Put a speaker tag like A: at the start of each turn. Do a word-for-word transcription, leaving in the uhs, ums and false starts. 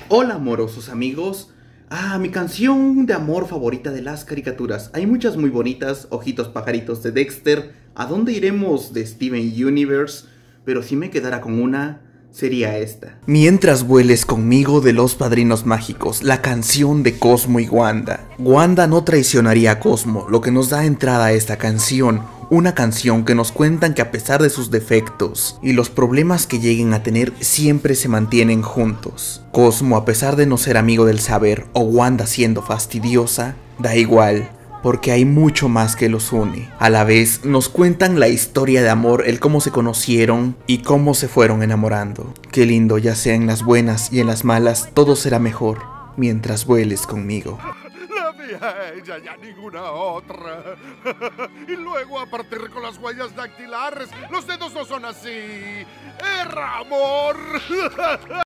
A: Hola amorosos amigos. Ah, mi canción de amor favorita de las caricaturas. Hay muchas muy bonitas, Ojitos Pajaritos de Dexter, ¿A dónde iremos de Steven Universe? Pero si me quedara con una, sería esta. Mientras vueles conmigo de Los Padrinos Mágicos, la canción de Cosmo y Wanda. Wanda no traicionaría a Cosmo, lo que nos da entrada a esta canción. Una canción que nos cuentan que a pesar de sus defectos y los problemas que lleguen a tener, siempre se mantienen juntos. Cosmo, a pesar de no ser amigo del saber, o Wanda siendo fastidiosa, da igual, porque hay mucho más que los une. A la vez, nos cuentan la historia de amor, el cómo se conocieron y cómo se fueron enamorando. Qué lindo, ya sea en las buenas y en las malas, todo será mejor mientras vueles conmigo.
B: La vi a ella y a ninguna otra. Y luego a partir con las huellas dactilares. Los dedos no son así. Era amor.